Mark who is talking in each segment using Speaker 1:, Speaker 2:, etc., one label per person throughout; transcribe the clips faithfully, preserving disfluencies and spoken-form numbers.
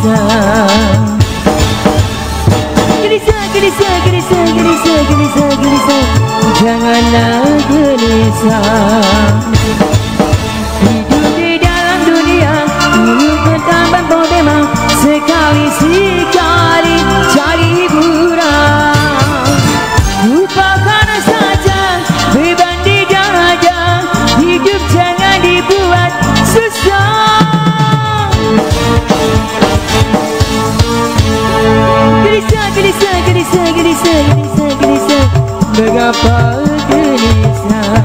Speaker 1: gelisah. Gelisah, gelisah, gelisah, gelisah, gelisah, gelisah, janganlah gelisah. Hidup di dalam dunia bukan tanpa problema, sekali sekali cari hiburan. Lupakan saja beban di dada, hidup jangan dibuat susah. Gelisah, gelisah, gelisah, gelisah, gelisah, gelisah, mengapa gelisah?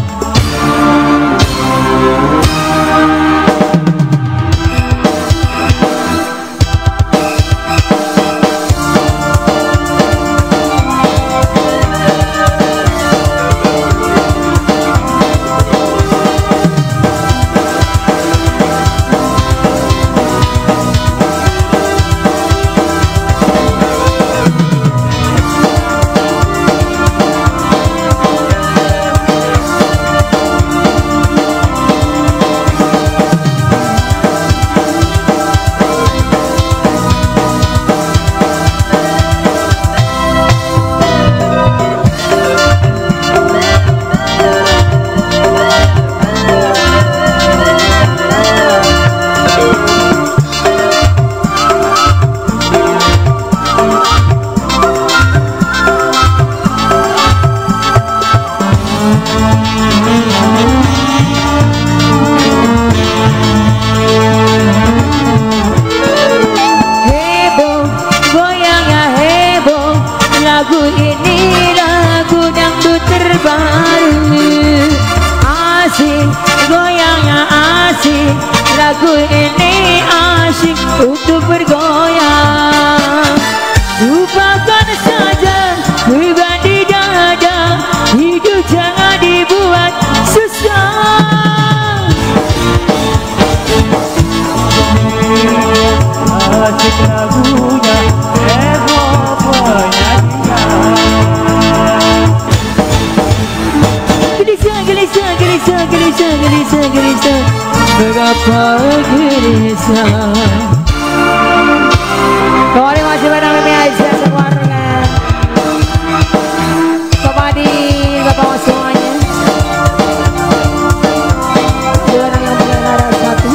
Speaker 1: Lagu ini asyik untuk bergoyang. Lupakan saja beban di dada, hidup jangan dibuat susah. Asyik lagunya Ego penyanyinya. Gelisah, gelisah, gelisah, gelisah, gelisah, gelisah, mengapa gelisah? Kembali masih bareng Mimi Aisyah sekeluarga. Bapak Adi, Bapak semuanya. Dua orang yang mengenal satu.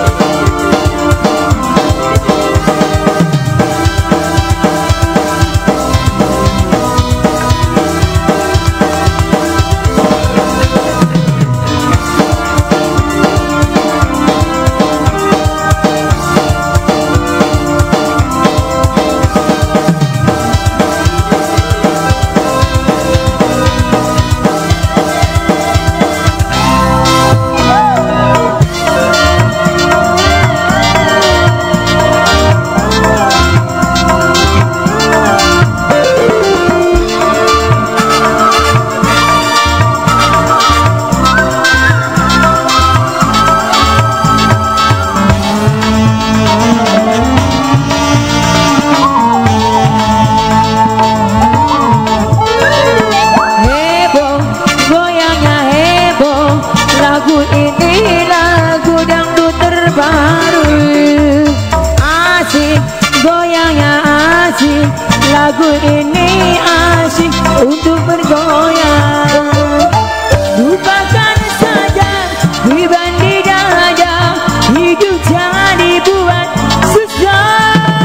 Speaker 1: Lagu ini lagu dangdut terbaru, asik goyangnya asik. Lagu ini asik untuk bergoyang. Lupakan saja beban di dada, hidup jangan dibuat susah.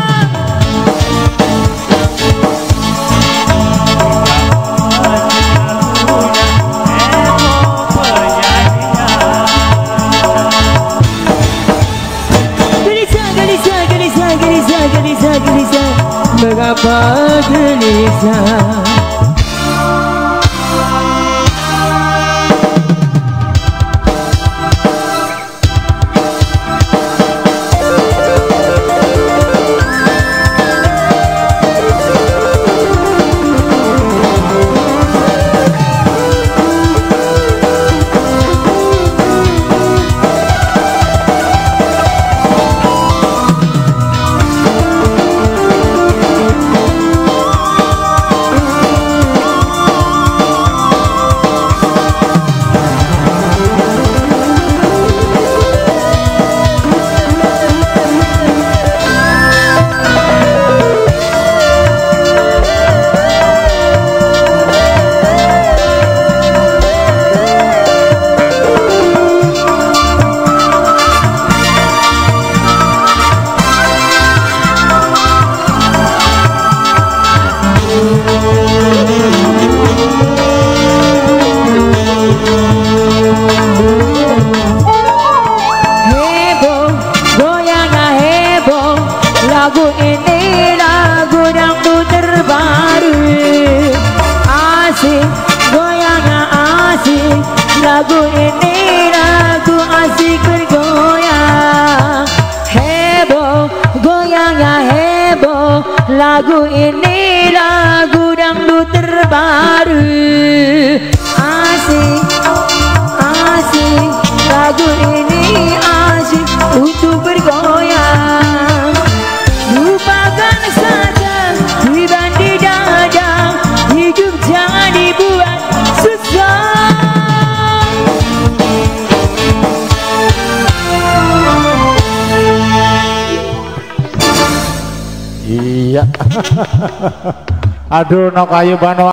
Speaker 1: Gelisah, gelisah, mengapa gelisah? goyangnya heboh. Lagu ini lagu dangdut terbaru. Asik, asik, lagu ini asik untuk bergoyang. Lupakan saja beban di dada, hidup jangan dibuat susah.
Speaker 2: Iya. Aduh, no kayu bano.